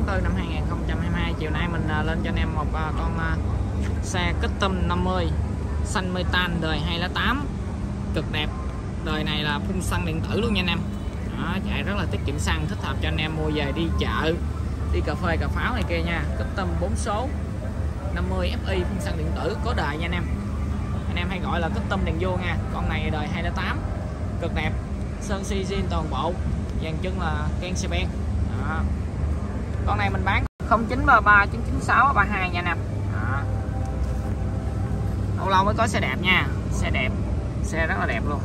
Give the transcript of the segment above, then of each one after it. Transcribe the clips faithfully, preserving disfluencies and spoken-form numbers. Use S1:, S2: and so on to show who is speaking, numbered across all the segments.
S1: tư năm hai nghìn không trăm hai mươi hai. Chiều nay mình lên cho anh em một con xe Custom năm mươi xanh metan đời hai không không tám, cực đẹp. Đời này là phun xăng điện tử luôn nha anh em. Đó, chạy rất là tiết kiệm xăng, thích hợp cho anh em mua về đi chợ, đi cà phê cà pháo này kia nha. Custom bốn số năm mươi ép i phun xăng điện tử có đời nha anh em. Anh em hay gọi là Custom đèn vô nha. Con này đời hai không không tám, cực đẹp, sơn xi zin toàn bộ, dàn chân là Ken xe ben. Đó. Con này mình bán không chín ba ba chín chín sáu ba hai nha anh em. Đó. Lâu lâu mới có xe đẹp nha, xe đẹp, xe rất là đẹp luôn.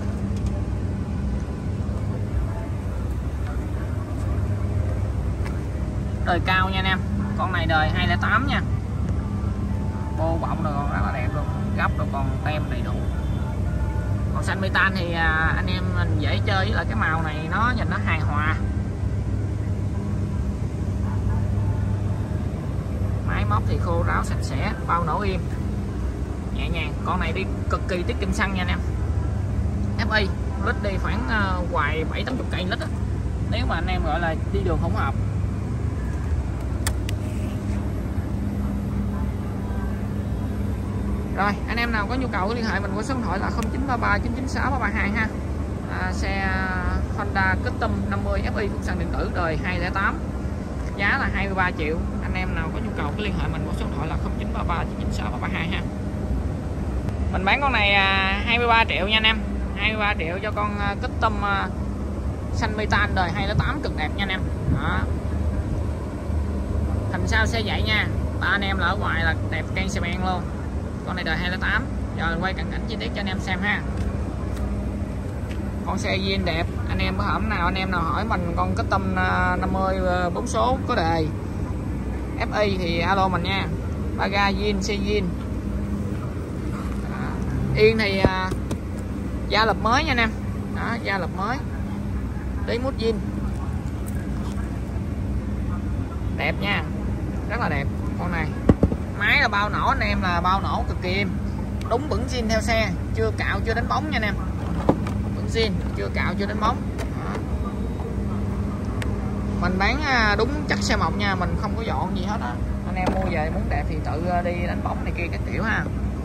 S1: Đời cao nha anh em, con này đời hai không không tám nha. Bô bọng rồi còn rất là đẹp luôn, gấp rồi còn tem đầy đủ. Còn xanh metan thì à, anh em mình dễ chơi với lại cái màu này, nó nhìn nó hài hòa. Máy móc thì khô ráo sạch sẽ, bao nổ im nhẹ nhàng. Con này đi cực kỳ tiết kiệm xăng nha anh em. ép i lít đi khoảng uh, hoài bảy tám mươi cây lít á, nếu mà anh em gọi là đi đường hỗn hợp. Rồi anh em nào có nhu cầu liên hệ mình qua số điện thoại là không chín ba ba chín chín sáu ba ba hai ha. À, xe Honda Custom năm mươi ép i phun xăng điện tử đời hai không không tám, giá là hai mươi ba triệu. Anh em nào có nhu cầu cứ liên hệ mình qua số điện thoại là không chín ba ba chín chín sáu ba ba hai ha. Mình bán con này à, hai mươi ba triệu nha anh em, hai mươi ba triệu cho con uh, Custom uh, xanh metan đời hai không không tám, cực đẹp nha anh em. Đó. Thành sau xe dạy nha, ba anh em là ở ngoài là đẹp Ken xe ben luôn. Con này đời hai không không tám. Giờ mình quay cận cảnh chi tiết cho anh em xem ha. Con xe zin đẹp, anh em có hổm nào anh em nào hỏi mình con Custom năm mươi bốn số có đề ép i thì alo mình nha. Ba ga zin, xe zin. Yên thì à, da lập mới nha anh em. Đó, da lập mới, tí mút zin, đẹp nha, rất là đẹp. Con này máy là bao nổ anh em, là bao nổ cực kỳ êm, đúng bẩn zin theo xe, chưa cạo chưa đánh bóng nha anh em. Bẩn zin, chưa cạo chưa đánh bóng. Đó. Mình bán đúng chất xe mộc nha, mình không có dọn gì hết á. Anh em mua về muốn đẹp thì tự đi đánh bóng này kia các kiểu ha.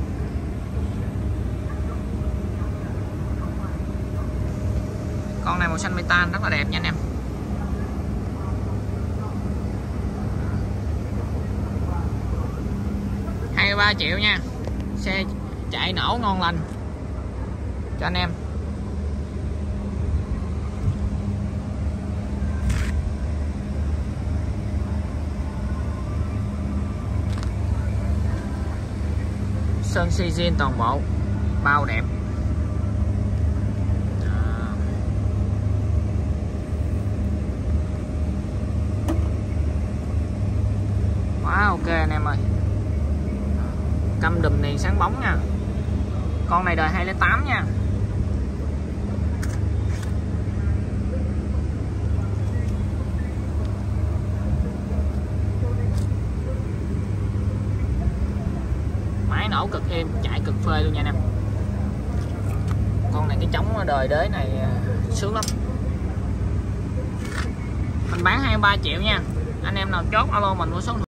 S1: Con này màu xanh metan rất là đẹp nha anh em. hai mươi ba triệu nha. Xe chạy nổ ngon lành cho anh em. Sơn xi zin toàn bộ, bao đẹp. Quá ok anh em ơi. Căm đùm này sáng bóng nha. Con này đời hai không không tám nha. Máy nổ cực êm, chạy cực phê luôn nha anh em. Con này cái chống đời đế này sướng lắm. Mình bán hai mươi ba triệu nha. Anh em nào chốt alo mình mua số